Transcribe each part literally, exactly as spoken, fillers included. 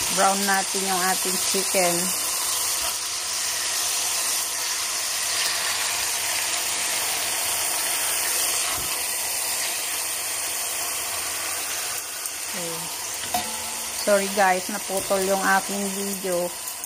Brown natin yung ating chicken. Okay. Sorry guys, naputol yung aking video.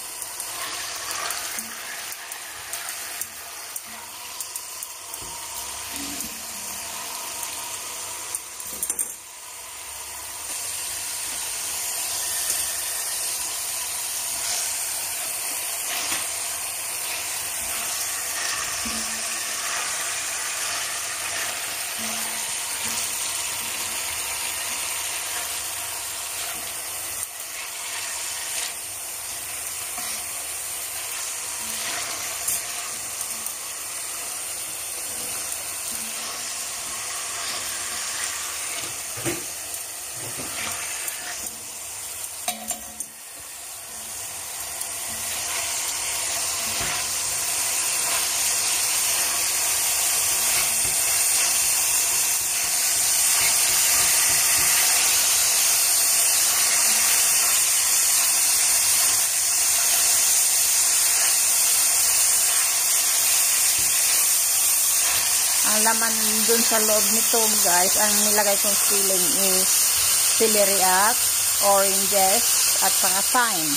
Ang laman dun sa loob nito guys, ang nilagay kong filling is celeriac, oranges, at saka thyme.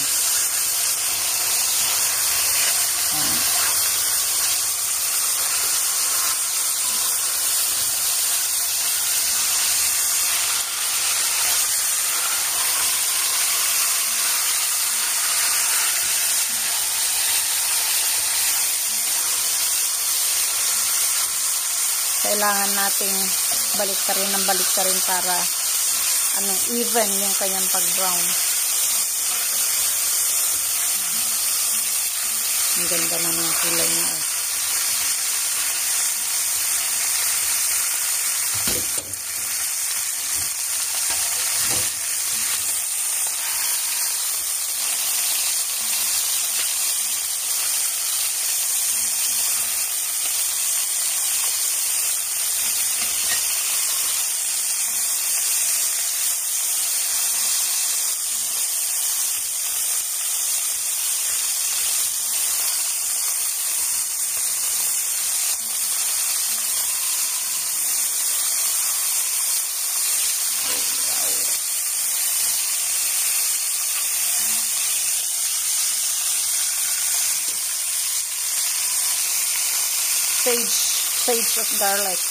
Ayan. Kailangan nating baliktarin ng baliktarin para ano, even yung kanyang pag-brown. Ang ganda na ng kulay niya. Sage, sage of garlic.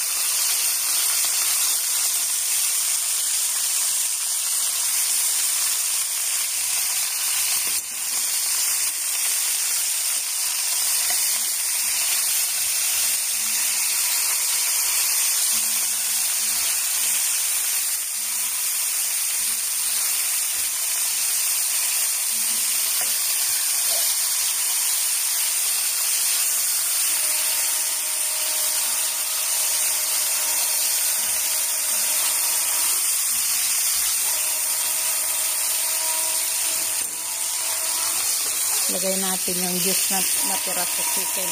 Lagay natin yung juice na natira sa chicken.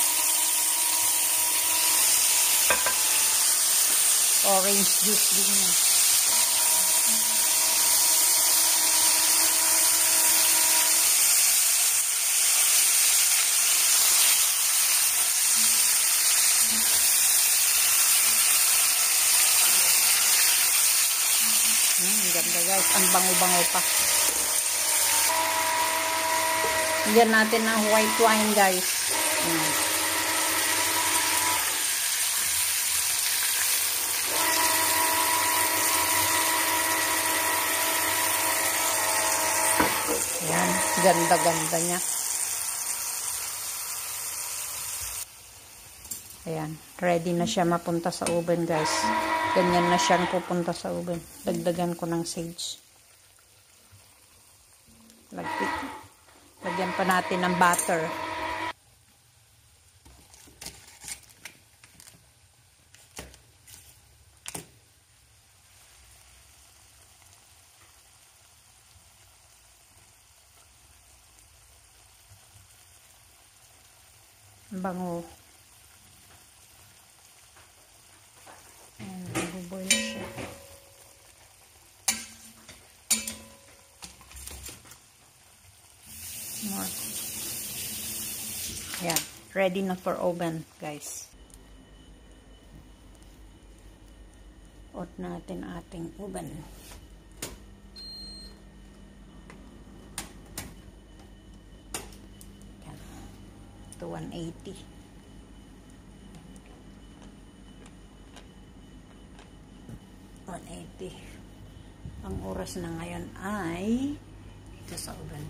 Orange juice din yun. Hmm, ganda guys. Ang bango-bango pa. Lagyan natin ng white wine guys. Hmm. Ayan, ganda-ganda niya. Ayan, ready na siya mapunta sa oven guys. Ganyan na siyang pupunta sa oven. Dagdagan ko ng sage. Lagpit. Lagyan pa natin ng butter. Bango. Ayan, nag-boil siya. More. Yan. Ready na for oven, guys. On natin ating oven. Yan. To one eighty. one eighty. Ang oras na ngayon ay ito sa oven.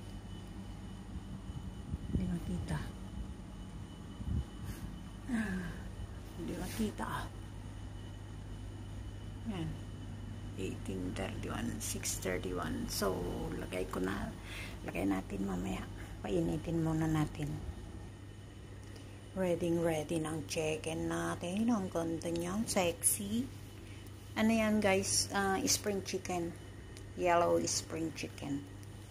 Hindi makita. Ah, hindi makita. Yan. eighteen thirty-one, six thirty-one. So, lagay ko na. Lagay natin mamaya. Painitin muna natin. Ready, ready ng chicken natin. Ang ganda niya. Sexy. Ano yan guys? Uh, spring chicken. Yellow spring chicken.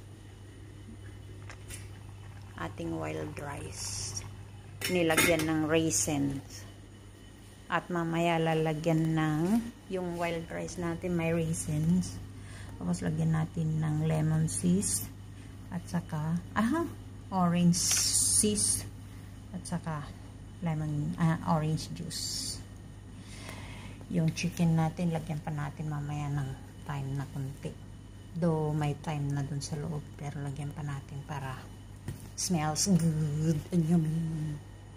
Ating wild rice. Nilagyan ng raisins. At mamaya lalagyan ng yung wild rice natin may raisins. Tapos lagyan natin ng lemon zest. At saka, aha, orange zest. At saka lemon, uh, orange juice. Yung chicken natin, lagyan pa natin mamaya ng time na kunti. Though may time na dun sa loob, pero lagyan pa natin para smells good and yummy.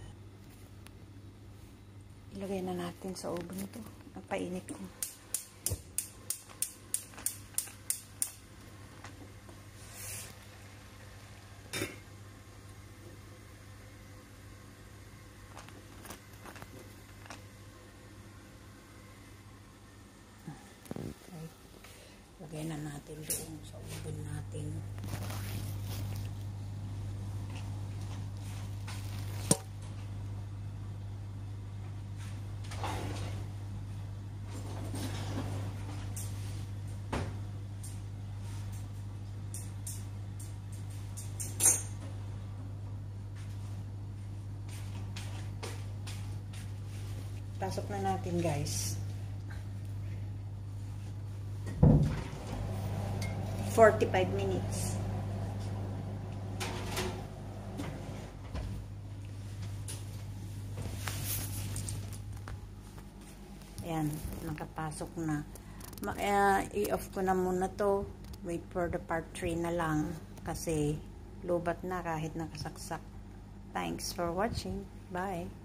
Ilagay na natin sa oven ito. Napainit ko. Lagay na natin doon sa oven natin. Pasok na natin guys. forty-five minutes. Ayan, nakapasok na. Uh, i-off ko na muna to. Wait for the part three na lang. Kasi lubat na kahit nakasaksak. Thanks for watching. Bye.